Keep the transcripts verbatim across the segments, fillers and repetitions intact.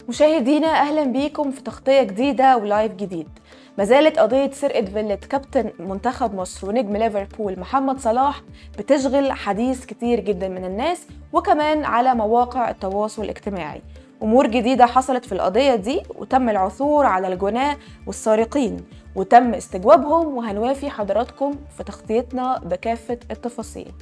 مشاهدينا أهلا بيكم في تغطية جديدة ولايف جديد. ما زالت قضية سرقة فيلة كابتن منتخب مصر ونجم ليفربول محمد صلاح بتشغل حديث كتير جدا من الناس وكمان على مواقع التواصل الاجتماعي. أمور جديدة حصلت في القضية دي وتم العثور على الجناة والسارقين وتم استجوابهم، وهنوافي حضراتكم في تغطيتنا بكافة التفاصيل.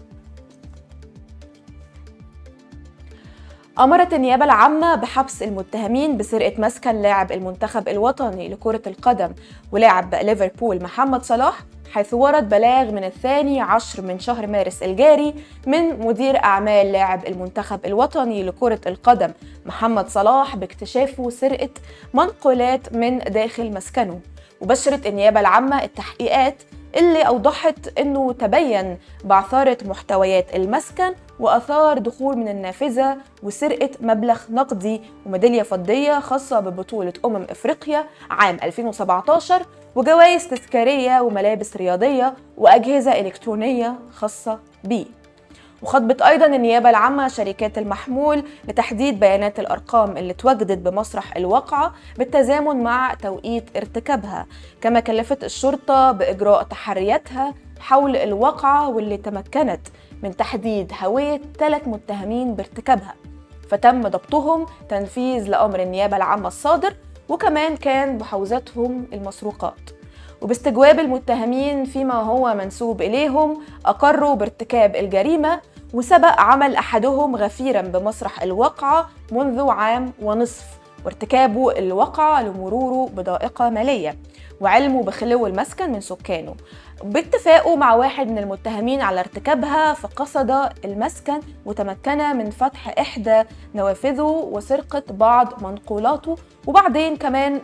أمرت النيابة العامة بحبس المتهمين بسرقة مسكن لاعب المنتخب الوطني لكرة القدم ولاعب ليفربول محمد صلاح، حيث ورد بلاغ من الثاني عشر من شهر مارس الجاري من مدير أعمال لاعب المنتخب الوطني لكرة القدم محمد صلاح باكتشافه سرقة منقولات من داخل مسكنه. وبشرت النيابة العامة التحقيقات اللي أوضحت أنه تبين بعثرة محتويات المسكن وأثار دخول من النافذة وسرقة مبلغ نقدي وميدالية فضية خاصة ببطولة أمم إفريقيا عام ألفين وسبعتاشر وجوائز تذكارية وملابس رياضية وأجهزة إلكترونية خاصة بيه. وخاطبت أيضا النيابة العامة شركات المحمول لتحديد بيانات الأرقام اللي اتوجدت بمسرح الواقعة بالتزامن مع توقيت ارتكابها، كما كلفت الشرطة بإجراء تحرياتها حول الواقعة واللي تمكنت من تحديد هوية ثلاث متهمين بارتكابها، فتم ضبطهم تنفيذ لأمر النيابة العامة الصادر، وكمان كان بحوزتهم المسروقات. وباستجواب المتهمين فيما هو منسوب إليهم أقروا بارتكاب الجريمة، وسبق عمل أحدهم غفيرا بمسرح الواقعة منذ عام ونصف وارتكابه الواقعة لمروره بضائقة مالية وعلمه بخلو المسكن من سكانه، باتفاقه مع واحد من المتهمين على ارتكابها، فقصد المسكن وتمكن من فتح إحدى نوافذه وسرقة بعض منقولاته، وبعدين كمان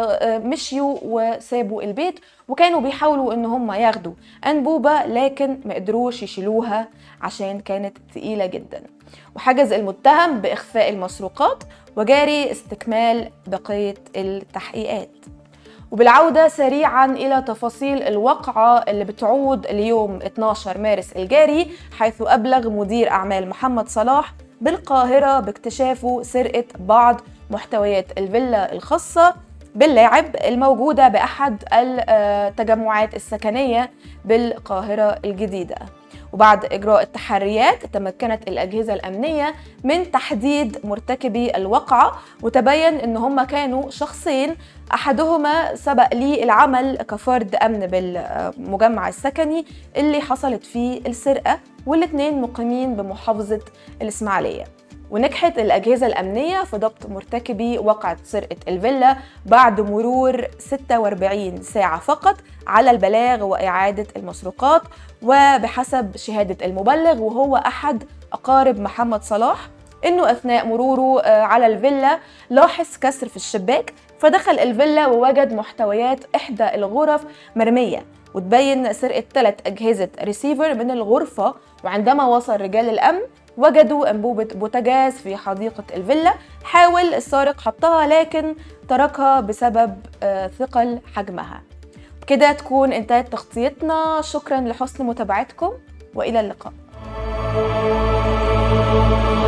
مشيوا وسابوا البيت وكانوا بيحاولوا ان هم ياخدوا أنبوبة لكن ما قدروش يشيلوها عشان كانت ثقيلة جدا. وحجز المتهم بإخفاء المسروقات وجاري استكمال بقية التحقيقات. وبالعودة سريعا إلى تفاصيل الواقعة اللي بتعود ليوم اتناشر مارس الجاري، حيث أبلغ مدير أعمال محمد صلاح بالقاهرة باكتشافه سرقة بعض محتويات الفيلا الخاصة باللاعب الموجودة بأحد التجمعات السكنية بالقاهرة الجديدة. وبعد إجراء التحريات تمكنت الأجهزة الأمنية من تحديد مرتكبي الواقعة، وتبين أن هم كانوا شخصين، أحدهما سبق لي العمل كفرد أمن بالمجمع السكني اللي حصلت فيه السرقة، والاثنين مقيمين بمحافظة الإسماعيلية. ونجحت الأجهزة الأمنية في ضبط مرتكبي واقعة سرقة الفيلا بعد مرور ستة وأربعين ساعة فقط على البلاغ وإعادة المسروقات. وبحسب شهادة المبلغ وهو أحد أقارب محمد صلاح إنه أثناء مروره على الفيلا لاحظ كسر في الشباك، فدخل الفيلا ووجد محتويات إحدى الغرف مرمية، وتبين سرقة ثلاث أجهزة ريسيفر من الغرفة. وعندما وصل رجال الأمن وجدوا أنبوبة بوتاجاز في حديقة الفيلا، حاول السارق حطها لكن تركها بسبب ثقل حجمها. كده تكون انتهت تغطيتنا، شكرا لحسن متابعتكم وإلى اللقاء.